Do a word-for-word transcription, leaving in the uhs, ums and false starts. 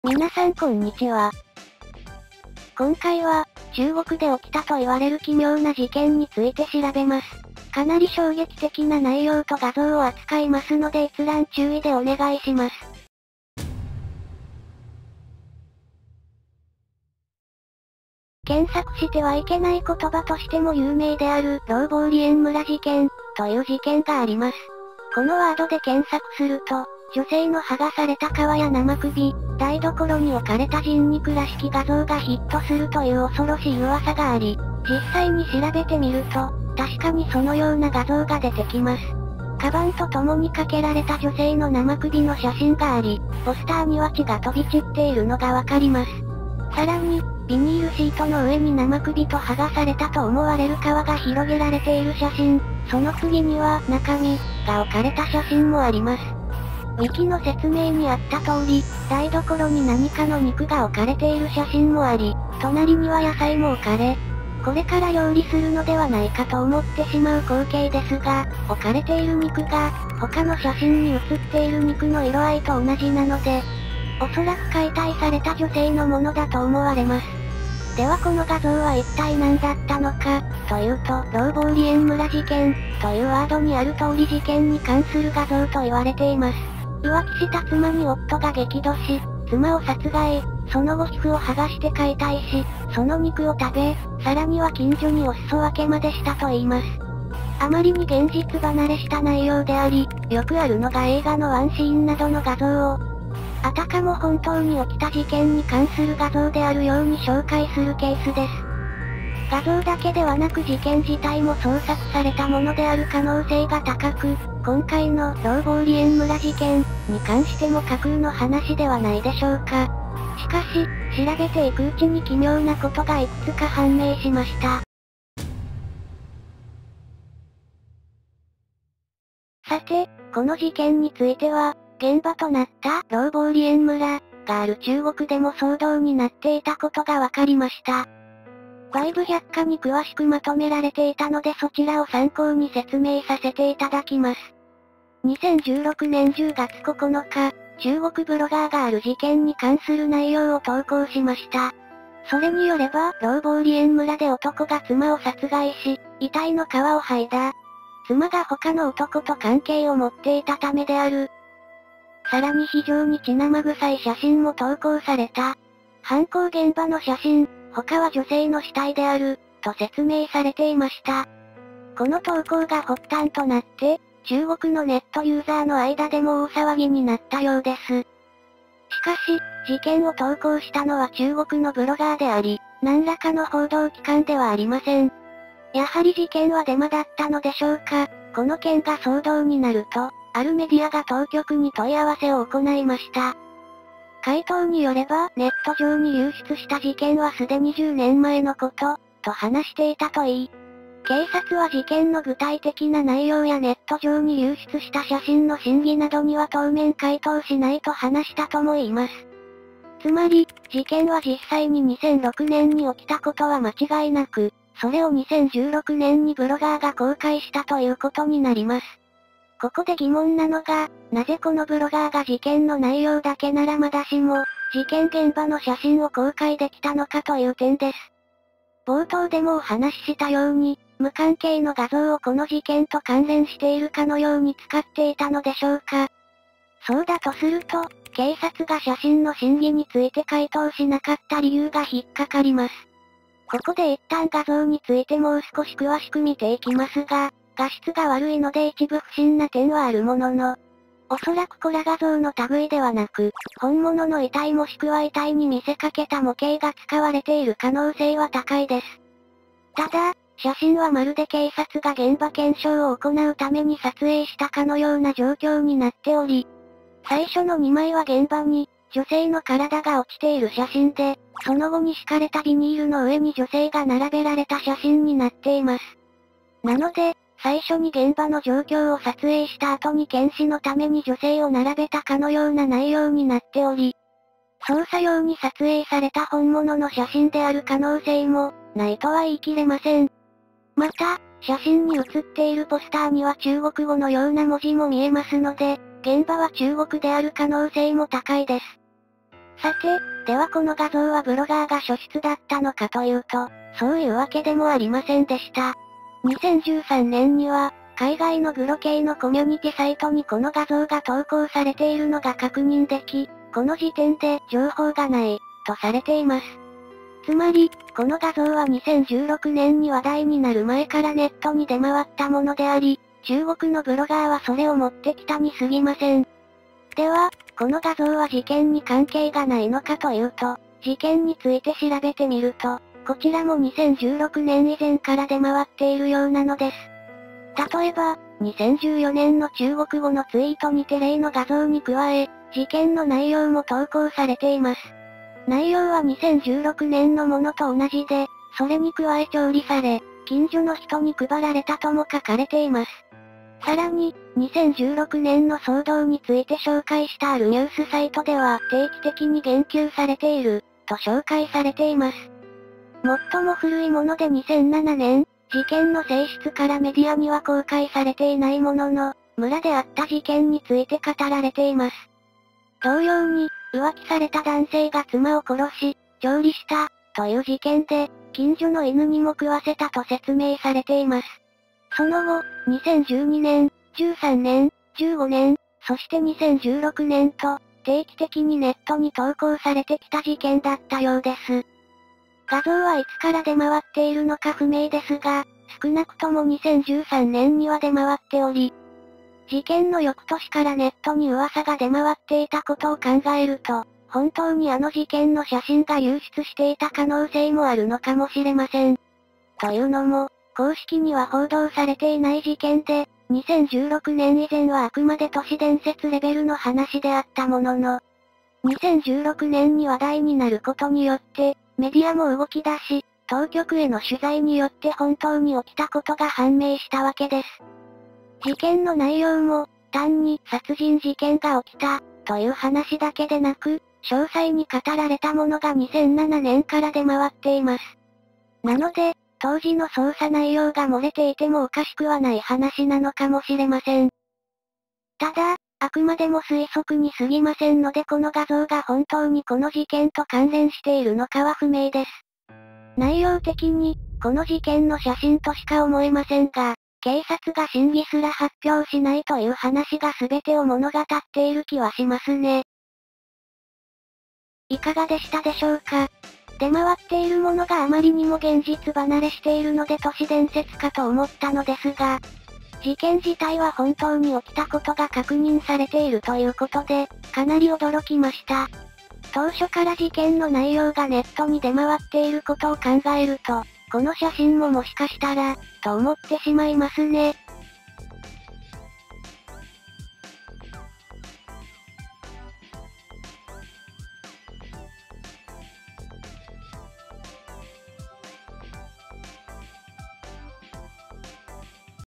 皆さんこんにちは。今回は、中国で起きたと言われる奇妙な事件について調べます。かなり衝撃的な内容と画像を扱いますので閲覧注意でお願いします。検索してはいけない言葉としても有名である、老坊梨園村事件、という事件があります。このワードで検索すると、女性の剥がされた皮や生首、台所に置かれた人肉らしき画像がヒットするという恐ろしい噂があり、実際に調べてみると、確かにそのような画像が出てきます。カバンと共にかけられた女性の生首の写真があり、ポスターには血が飛び散っているのがわかります。さらに、ビニールシートの上に生首と剥がされたと思われる皮が広げられている写真、その次には中身が置かれた写真もあります。ウィキの説明にあった通り、台所に何かの肉が置かれている写真もあり、隣には野菜も置かれ、これから料理するのではないかと思ってしまう光景ですが、置かれている肉が、他の写真に写っている肉の色合いと同じなので、おそらく解体された女性のものだと思われます。ではこの画像は一体何だったのか、というと、老坊梨園村事件、というワードにある通り事件に関する画像と言われています。浮気した妻に夫が激怒し、妻を殺害、その後皮膚を剥がして解体し、その肉を食べ、さらには近所にお裾分けまでしたと言います。あまりに現実離れした内容であり、よくあるのが映画のワンシーンなどの画像を、あたかも本当に起きた事件に関する画像であるように紹介するケースです。画像だけではなく事件自体も創作されたものである可能性が高く、今回の老坊梨園村事件に関しても架空の話ではないでしょうか。しかし、調べていくうちに奇妙なことがいくつか判明しました。さて、この事件については、現場となった老坊梨園村がある中国でも騒動になっていたことが分かりました。バイブ百科に詳しくまとめられていたのでそちらを参考に説明させていただきます。にせんじゅうろくねんじゅうがつここのか、中国ブロガーがある事件に関する内容を投稿しました。それによれば、老坊梨園村で男が妻を殺害し、遺体の皮を剥いだ。妻が他の男と関係を持っていたためである。さらに非常に血生臭い写真も投稿された。犯行現場の写真、他は女性の死体である、と説明されていました。この投稿が発端となって、中国のネットユーザーの間でも大騒ぎになったようです。しかし、事件を投稿したのは中国のブロガーであり、何らかの報道機関ではありません。やはり事件はデマだったのでしょうか。この件が騒動になると、あるメディアが当局に問い合わせを行いました。回答によれば、ネット上に流出した事件はすでにじゅうねんまえのこと、と話していたといい、警察は事件の具体的な内容やネット上に流出した写真の真偽などには当面回答しないと話したとも言います。つまり、事件は実際ににせんろくねんに起きたことは間違いなく、それをにせんじゅうろくねんにブロガーが公開したということになります。ここで疑問なのが、なぜこのブロガーが事件の内容だけならまだしも、事件現場の写真を公開できたのかという点です。冒頭でもお話ししたように、無関係の画像をこの事件と関連しているかのように使っていたのでしょうか。そうだとすると、警察が写真の真偽について回答しなかった理由が引っかかります。ここで一旦画像についてもう少し詳しく見ていきますが、画質が悪いので一部不審な点はあるものの、おそらくコラ画像の類ではなく、本物の遺体もしくは遺体に見せかけた模型が使われている可能性は高いです。ただ、写真はまるで警察が現場検証を行うために撮影したかのような状況になっており、最初のにまいは現場に、女性の体が落ちている写真で、その後に敷かれたビニールの上に女性が並べられた写真になっています。なので、最初に現場の状況を撮影した後に検視のために女性を並べたかのような内容になっており、捜査用に撮影された本物の写真である可能性も、ないとは言い切れません。また、写真に写っているポスターには中国語のような文字も見えますので、現場は中国である可能性も高いです。 さて、ではこの画像はブロガーが所出だったのかというと、そういうわけでもありませんでした。にせんじゅうさんねんには、海外のグロ系のコミュニティサイトにこの画像が投稿されているのが確認でき、この時点で情報がない、とされています。つまり、この画像はにせんじゅうろくねんに話題になる前からネットに出回ったものであり、中国のブロガーはそれを持ってきたに過ぎません。では、この画像は事件に関係がないのかというと、事件について調べてみると、こちらもにせんじゅうろくねん以前から出回っているようなのです。例えば、にせんじゅうよねんの中国語のツイートにて例の画像に加え、事件の内容も投稿されています。内容はにせんじゅうろくねんのものと同じで、それに加え調理され、近所の人に配られたとも書かれています。さらに、にせんじゅうろくねんの騒動について紹介したあるニュースサイトでは定期的に言及されている、と紹介されています。最も古いものでにせんななねん、事件の性質からメディアには公開されていないものの、村であった事件について語られています。同様に、浮気された男性が妻を殺し、調理した、という事件で、近所の犬にも食わせたと説明されています。その後、にせんじゅうにねん、じゅうさんねん、じゅうごねん、そしてにせんじゅうろくねんと、定期的にネットに投稿されてきた事件だったようです。画像はいつから出回っているのか不明ですが、少なくともにせんじゅうさんねんには出回っており、事件の翌年からネットに噂が出回っていたことを考えると、本当にあの事件の写真が流出していた可能性もあるのかもしれません。というのも、公式には報道されていない事件で、にせんじゅうろくねん以前はあくまで都市伝説レベルの話であったものの、にせんじゅうろくねんに話題になることによって、メディアも動き出し、当局への取材によって本当に起きたことが判明したわけです。事件の内容も、単に殺人事件が起きた、という話だけでなく、詳細に語られたものがにせんななねんから出回っています。なので、当時の捜査内容が漏れていてもおかしくはない話なのかもしれません。ただ、あくまでも推測に過ぎませんのでこの画像が本当にこの事件と関連しているのかは不明です。内容的に、この事件の写真としか思えませんが、警察が真偽すら発表しないという話が全てを物語っている気はしますね。いかがでしたでしょうか？出回っているものがあまりにも現実離れしているので都市伝説かと思ったのですが、事件自体は本当に起きたことが確認されているということで、かなり驚きました。当初から事件の内容がネットに出回っていることを考えると、この写真ももしかしたら、と思ってしまいますね。